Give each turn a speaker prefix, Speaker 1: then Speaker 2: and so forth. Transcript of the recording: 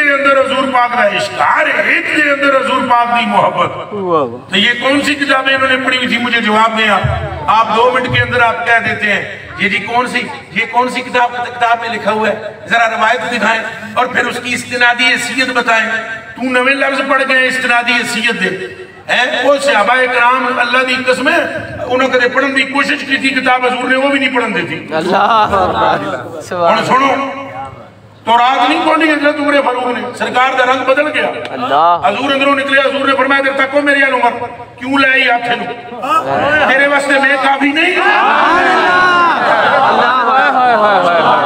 Speaker 1: दे अंदर हजूर पाक का इश्क, हर एक दे अंदर हजूर पाक की मोहब्बत। तो ये कौन सी किताबें इन्होंने पढ़ी हुई थी, मुझे जवाब दें आप 2 मिनट के अंदर आप कह देते हैं ये जी कौन सी किताब में लिखा हुआ है, जरा रवायत दिखाएं और फिर उसकी इस्तिनादी हैसियत बताएं। तू नवे लफ्ज पढ़ गए इस्तिनादी हैसियत दे वो सहाबा कराम अल्लाह की कसम उन्होंने कदे पढ़ने की कोशिश की थी, किताब हजूर ने वो भी नहीं पढ़न दी थी। हुण सुनो, तौरात नहीं पढ़नी हज़रत उमर फारूक ने, सरकार का रंग बदल गया, हजूर अंदरों निकले, हजूर ने फरमाया तेरे तको मेरी उमर क्यों लाई हाथ तेरे वास्ते मैं काफी नहीं।